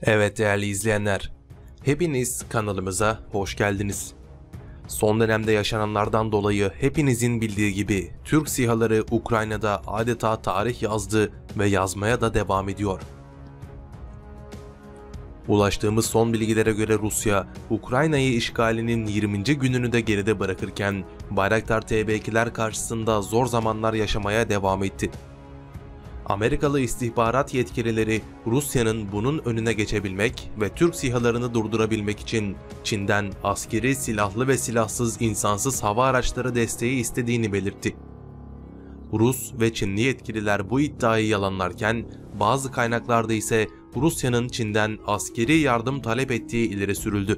Evet değerli izleyenler, hepiniz kanalımıza hoş geldiniz. Son dönemde yaşananlardan dolayı hepinizin bildiği gibi Türk SİHA'ları Ukrayna'da adeta tarih yazdı ve yazmaya da devam ediyor. Ulaştığımız son bilgilere göre Rusya, Ukrayna'yı işgalinin 20. gününü de geride bırakırken Bayraktar TB2'ler karşısında zor zamanlar yaşamaya devam etti. Amerikalı istihbarat yetkilileri Rusya'nın bunun önüne geçebilmek ve Türk SİHA'larını durdurabilmek için Çin'den askeri, silahlı ve silahsız insansız hava araçları desteği istediğini belirtti. Rus ve Çinli yetkililer bu iddiayı yalanlarken bazı kaynaklarda ise Rusya'nın Çin'den askeri yardım talep ettiği ileri sürüldü.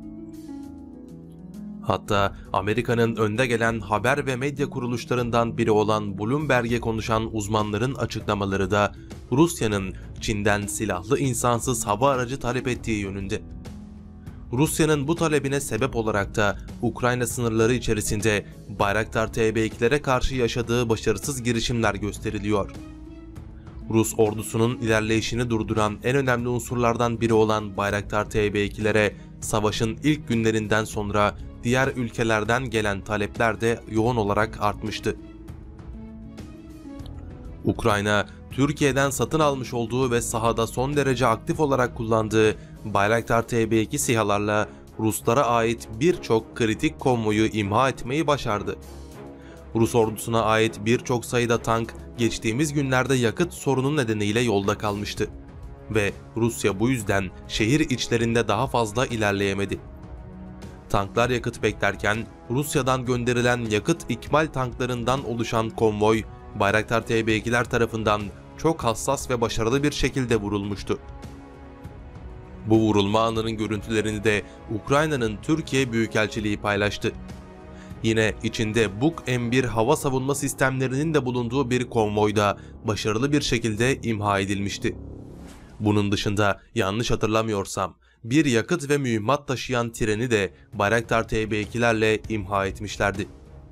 Hatta Amerika'nın önde gelen haber ve medya kuruluşlarından biri olan Bloomberg'e konuşan uzmanların açıklamaları da Rusya'nın Çin'den silahlı insansız hava aracı talep ettiği yönünde. Rusya'nın bu talebine sebep olarak da Ukrayna sınırları içerisinde Bayraktar TB2'lere karşı yaşadığı başarısız girişimler gösteriliyor. Rus ordusunun ilerleyişini durduran en önemli unsurlardan biri olan Bayraktar TB2'lere savaşın ilk günlerinden sonra diğer ülkelerden gelen talepler de yoğun olarak artmıştı. Ukrayna, Türkiye'den satın almış olduğu ve sahada son derece aktif olarak kullandığı Bayraktar TB2 SİHA'larla Ruslara ait birçok kritik konvoyu imha etmeyi başardı. Rus ordusuna ait birçok sayıda tank geçtiğimiz günlerde yakıt sorunu nedeniyle yolda kalmıştı ve Rusya bu yüzden şehir içlerinde daha fazla ilerleyemedi. Tanklar yakıt beklerken Rusya'dan gönderilen yakıt ikmal tanklarından oluşan konvoy Bayraktar TB2'ler tarafından çok hassas ve başarılı bir şekilde vurulmuştu. Bu vurulma anının görüntülerini de Ukrayna'nın Türkiye Büyükelçiliği paylaştı. Yine içinde Buk M1 hava savunma sistemlerinin de bulunduğu bir konvoyda başarılı bir şekilde imha edilmişti. Bunun dışında yanlış hatırlamıyorsam bir yakıt ve mühimmat taşıyan treni de Bayraktar TB2'lerle imha etmişlerdi.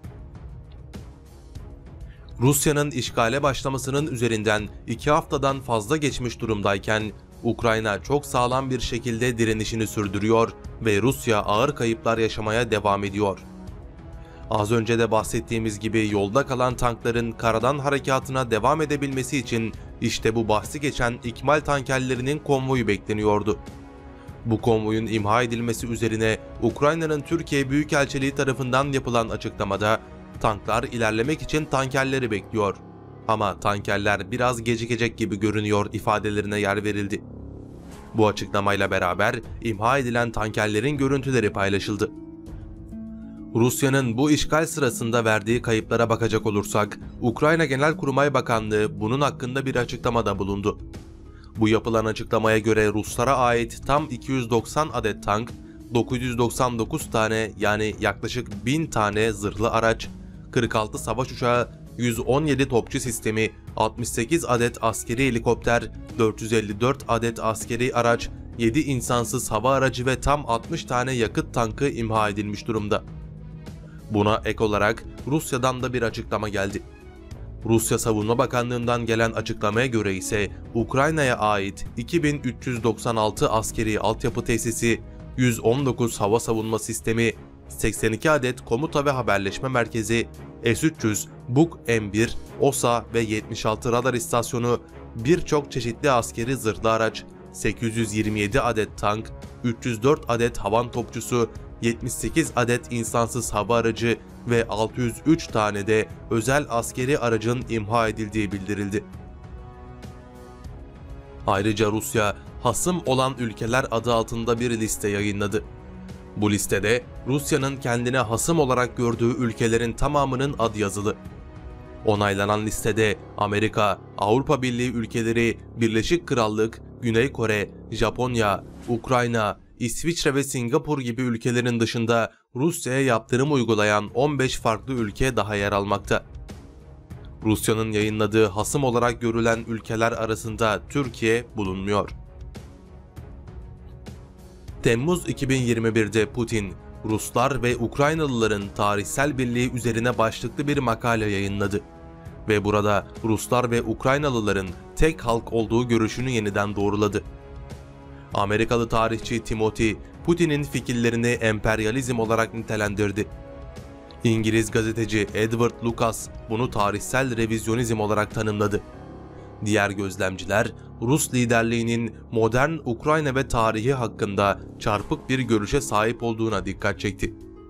Rusya'nın işgale başlamasının üzerinden 2 haftadan fazla geçmiş durumdayken Ukrayna çok sağlam bir şekilde direnişini sürdürüyor ve Rusya ağır kayıplar yaşamaya devam ediyor. Az önce de bahsettiğimiz gibi yolda kalan tankların karadan harekatına devam edebilmesi için işte bu bahsi geçen ikmal tankerlerinin konvoyu bekleniyordu. Bu konvoyun imha edilmesi üzerine Ukrayna'nın Türkiye Büyükelçiliği tarafından yapılan açıklamada tanklar ilerlemek için tankerleri bekliyor. Ama tankerler biraz gecikecek gibi görünüyor ifadelerine yer verildi. Bu açıklamayla beraber imha edilen tankerlerin görüntüleri paylaşıldı. Rusya'nın bu işgal sırasında verdiği kayıplara bakacak olursak, Ukrayna Genelkurmay Bakanlığı bunun hakkında bir açıklamada bulundu. Bu yapılan açıklamaya göre Ruslara ait tam 290 adet tank, 999 tane yani yaklaşık 1000 tane zırhlı araç, 46 savaş uçağı, 117 topçu sistemi, 68 adet askeri helikopter, 454 adet askeri araç, 7 insansız hava aracı ve tam 60 tane yakıt tankı imha edilmiş durumda. Buna ek olarak Rusya'dan da bir açıklama geldi. Rusya Savunma Bakanlığı'ndan gelen açıklamaya göre ise Ukrayna'ya ait 2396 askeri altyapı tesisi, 119 hava savunma sistemi, 82 adet komuta ve haberleşme merkezi, S-300, Buk M1, OSA ve 76 radar istasyonu, birçok çeşitli askeri zırhlı araç, 827 adet tank, 304 adet havan topçusu, 78 adet insansız hava aracı ve 603 tane de özel askeri aracın imha edildiği bildirildi. Ayrıca Rusya, hasım olan ülkeler adı altında bir liste yayınladı. Bu listede Rusya'nın kendine hasım olarak gördüğü ülkelerin tamamının adı yazılı. Onaylanan listede Amerika, Avrupa Birliği ülkeleri, Birleşik Krallık, Güney Kore, Japonya, Ukrayna, İsviçre ve Singapur gibi ülkelerin dışında Rusya'ya yaptırım uygulayan 15 farklı ülke daha yer almakta. Rusya'nın yayınladığı hasım olarak görülen ülkeler arasında Türkiye bulunmuyor. Temmuz 2021'de Putin, Ruslar ve Ukraynalıların tarihsel birliği üzerine başlıklı bir makale yayınladı ve burada Ruslar ve Ukraynalıların tek halk olduğu görüşünü yeniden doğruladı. Amerikalı tarihçi Timothy, Putin'in fikirlerini emperyalizm olarak nitelendirdi. İngiliz gazeteci Edward Lucas bunu tarihsel revizyonizm olarak tanımladı. Diğer gözlemciler, Rus liderliğinin modern Ukrayna ve tarihi hakkında çarpık bir görüşe sahip olduğuna dikkat çekti.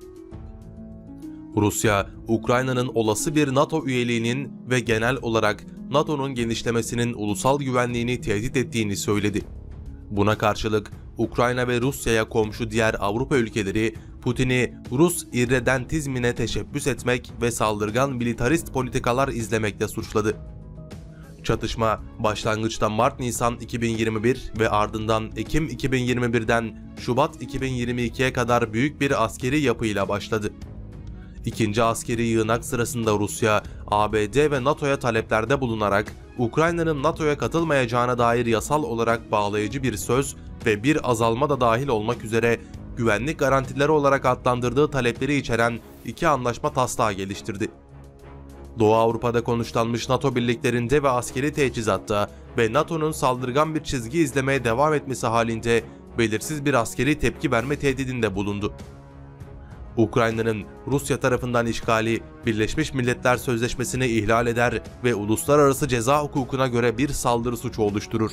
Rusya, Ukrayna'nın olası bir NATO üyeliğinin ve genel olarak NATO'nun genişlemesinin ulusal güvenliğini tehdit ettiğini söyledi. Buna karşılık Ukrayna ve Rusya'ya komşu diğer Avrupa ülkeleri Putin'i Rus irredentizmine teşebbüs etmek ve saldırgan militarist politikalar izlemekle suçladı. Çatışma başlangıçta Mart-Nisan 2021 ve ardından Ekim 2021'den Şubat 2022'ye kadar büyük bir askeri yapıyla başladı. İkinci askeri yığınak sırasında Rusya, ABD ve NATO'ya taleplerde bulunarak Ukrayna'nın NATO'ya katılmayacağına dair yasal olarak bağlayıcı bir söz ve bir azalma da dahil olmak üzere güvenlik garantileri olarak adlandırdığı talepleri içeren iki anlaşma taslağı geliştirdi. Doğu Avrupa'da konuşlanmış NATO birliklerinde ve askeri teçhizatta ve NATO'nun saldırgan bir çizgi izlemeye devam etmesi halinde belirsiz bir askeri tepki verme tehdidinde bulundu. Ukrayna'nın Rusya tarafından işgali, Birleşmiş Milletler Sözleşmesi'ni ihlal eder ve uluslararası ceza hukukuna göre bir saldırı suçu oluşturur.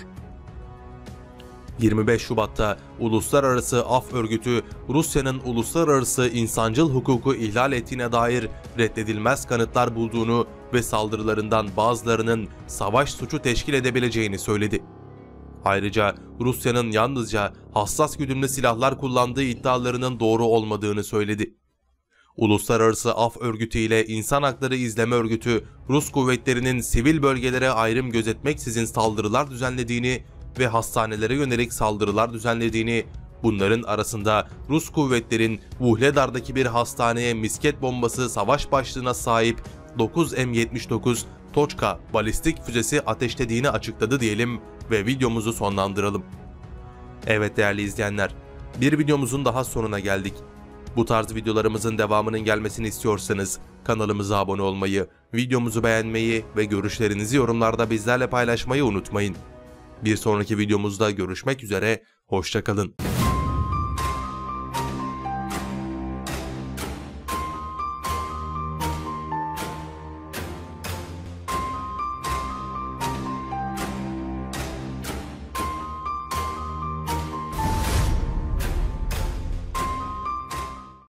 25 Şubat'ta Uluslararası Af Örgütü, Rusya'nın uluslararası insancıl hukuku ihlal ettiğine dair reddedilmez kanıtlar bulduğunu ve saldırılarından bazılarının savaş suçu teşkil edebileceğini söyledi. Ayrıca Rusya'nın yalnızca hassas güdümlü silahlar kullandığı iddialarının doğru olmadığını söyledi. Uluslararası Af Örgütü ile İnsan Hakları İzleme Örgütü, Rus kuvvetlerinin sivil bölgelere ayrım gözetmeksizin saldırılar düzenlediğini ve hastanelere yönelik saldırılar düzenlediğini, bunların arasında Rus kuvvetlerin Vuhledar'daki bir hastaneye misket bombası savaş başlığına sahip 9 M79 Toçka balistik füzesi ateşlediğini açıkladı diyelim ve videomuzu sonlandıralım. Evet değerli izleyenler, bir videomuzun daha sonuna geldik. Bu tarz videolarımızın devamının gelmesini istiyorsanız kanalımıza abone olmayı, videomuzu beğenmeyi ve görüşlerinizi yorumlarda bizlerle paylaşmayı unutmayın. Bir sonraki videomuzda görüşmek üzere, hoşça kalın.